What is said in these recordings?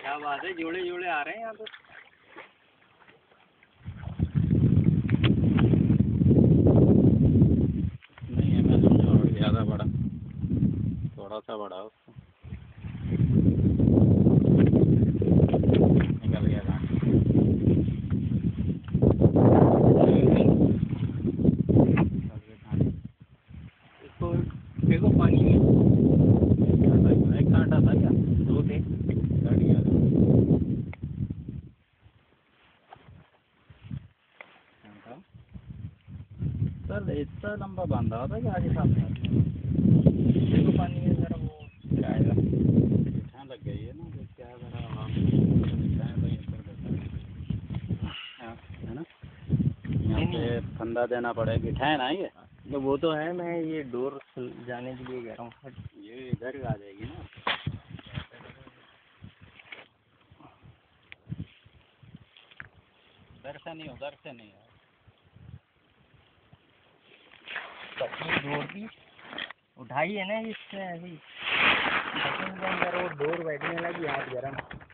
क्या बात है, जोड़े जोड़े आ रहे हैं यहाँ तो। नहीं है, मैं समझा और ज़्यादा बड़ा, थोड़ा सा बड़ा उसको निकल गया गाड़ी। इसको देखो पानी में एक कांटा था क्या? दो थे। कट गया था। सर इतना लंबा बांधा होता कि आगे सामने देखो पानी में जरा वो क्या आएगा। ठंड लग गई है ना, तो क्या जरा है ना, यहाँ पे फंदा देना पड़ेगा। गिठाए ना ये, तो वो तो है, मैं ये डोर जाने के लिए कह रहा हूँ। ये इधर आ जाएगी ना, इधर से नहीं, उधर से नहीं है। डोर भी उठाई है ना इससे अभी, के अंदर वो डोर बैठने लगी, हाथ गर्म।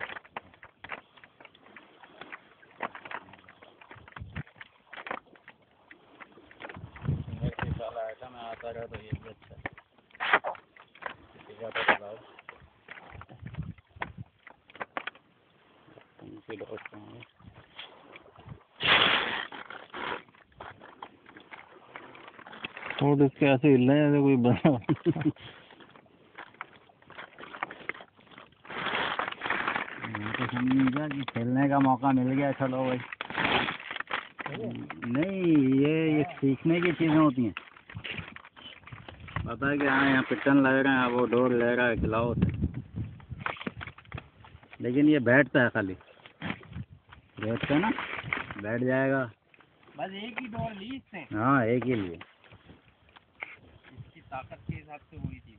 मेरे साल आया था, मैं आता रहा तो ये भी अच्छा है। तो बताओ तुमसे दोस्त हैं तो इसके ऐसे हिल रहे हैं कोई बना। तो समझा कि खेलने का मौका मिल गया, चलो भाई। नहीं, ये सीखने की चीज़ें होती हैं। पता है कि हाँ यहाँ पिटन लग रहे हैं, वो डोर ले रहा है, खिलाओ। लेकिन ये बैठता है, खाली बैठता है ना, बैठ जाएगा। बस एक ही डोर ली इससे। हाँ, एक ही लिए। इसकी ताकत के हिसाब से हुई थी।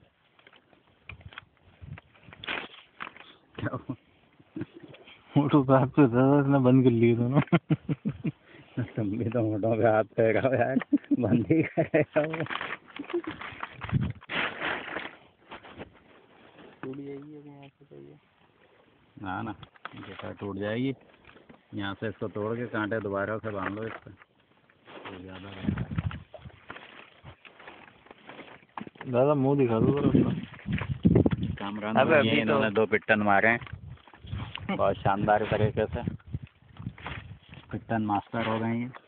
मोटो साहब से ज़्यादा बंद कर लिए दोनों। तुम भी तो मोटों पे हाथ फेंका यार, बंद ही करेगा वो। टूट जाएगी अगर यहाँ से, तो ये हाँ ना, जैसा टूट जाएगी। यहाँ से इसको तोड़ के कांटे दोबारा से बांध लो इस पर, तो ज़्यादा रहता है। दादा मुंह दिखा दो जरा अपना। कामरान भैया इन्होंने 2 पिट्टन मारे हैं बहुत शानदार तरीके से। पिट्टन मास्टर हो गए हैं।